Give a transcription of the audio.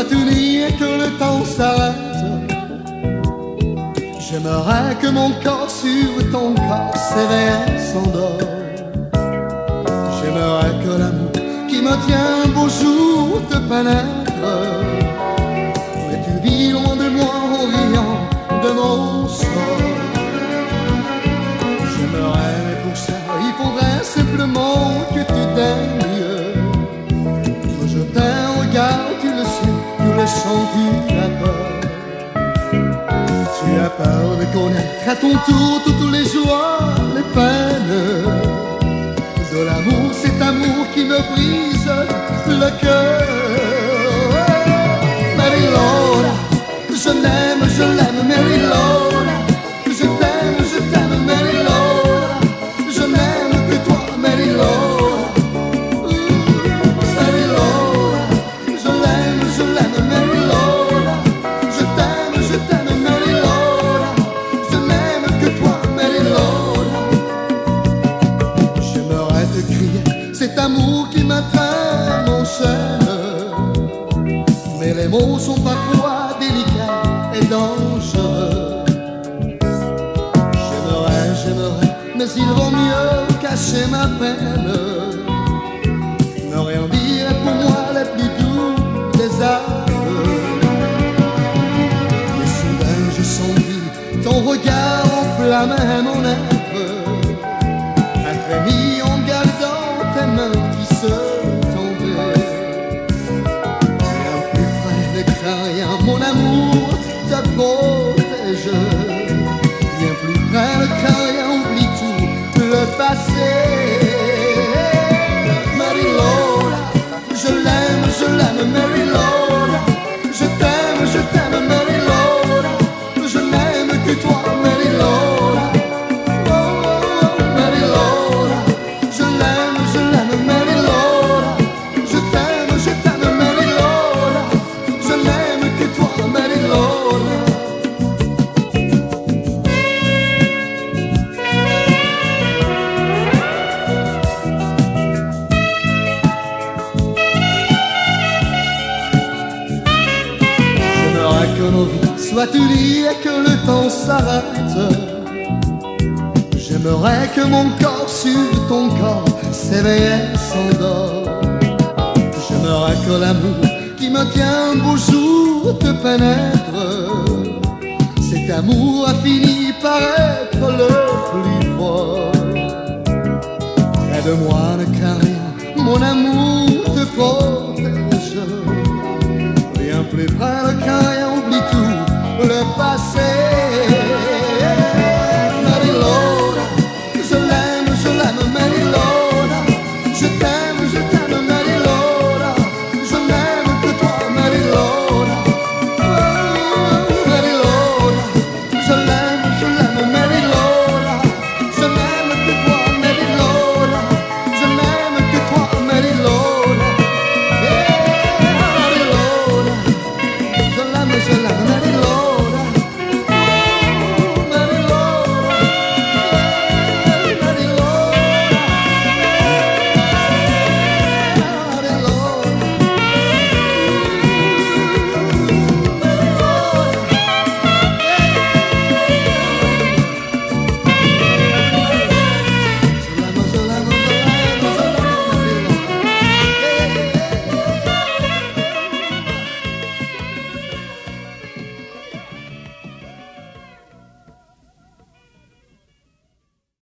tout dit et que le temps s'arrête. J'aimerais que mon corps sur ton corps s'éveille et s'endort. J'aimerais que l'amour qui me tient un beau jour te pénètre. Mais tu vis loin de moi en riant de mon sort. J'aimerais, mais pour ça il faudrait simplement que tu t'aimes. Que je t'aime, regarde, tu le sais, tu le sens, tu as peur. Tu as peur de connaître à ton tour toutes les joies, les peines de l'amour, cet amour qui me brise le cœur. Mary Laura, je l'aime, je l'aime, Mary Laura. Je t'aime, Mary Laura. Je n'aime que toi, Mary Laura. Mary Laura, je l'aime, Mary Laura. Je t'aime, Mary Laura. Je n'aime que toi, Mary Laura. J'aimerais te crier cet amour qui m'atteint, m'enchaîne. Mais les mots sont parfois délicats et dangereux. J'aimerais, mais il vaut mieux cacher ma peine. Ne rien dire est pour moi le plus doux des aveux. Et soudain je sentis ton regard enflammer mon être. Un frémit en gardant tes mains qui se tendaient. Bien plus près ne crains rien, mon amour te protège. Bien plus près ne crains rien, oublie tout le passé. Mary Laura, je l'aime, Mary Laura. Je t'aime, Mary Laura. Je n'aime que toi, Mary Laura. Oh, oh, oh, Mary Laura. Je l'aime, Mary Laura. Je t'aime, Mary Laura. Je n'aime que toi, Mary Laura. J'aimerais que nos vies soient unies et que le temps s'arrête. J'aimerais que mon corps sur ton corps s'éveille et s'endort. J'aimerais que l'amour qui me tient un beau jour te pénètre. Cet amour a fini par être le plus fort. Près de moi ne crains rien, mon amour te protège. Bien plus près ne crains rien,